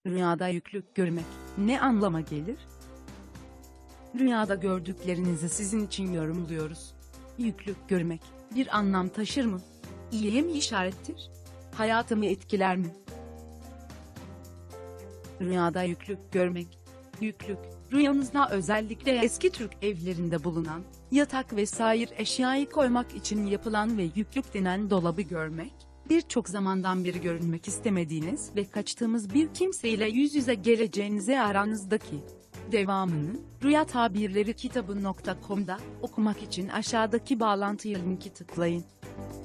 Rüyada yüklük görmek ne anlama gelir? Rüyada gördüklerinizi sizin için yorumluyoruz. Yüklük görmek bir anlam taşır mı? İyiye mi işarettir? Hayatımı etkiler mi? Rüyada yüklük görmek. Yüklük, rüyanızda özellikle eski Türk evlerinde bulunan, yatak vesaire eşyayı koymak için yapılan ve yüklük denen dolabı görmek, birçok zamandan beri görünmek istemediğiniz ve kaçtığımız bir kimseyle yüz yüze geleceğinize aranızdaki. Devamını, Rüya Tabirleri kitabı.com'da okumak için aşağıdaki bağlantıya linki tıklayın.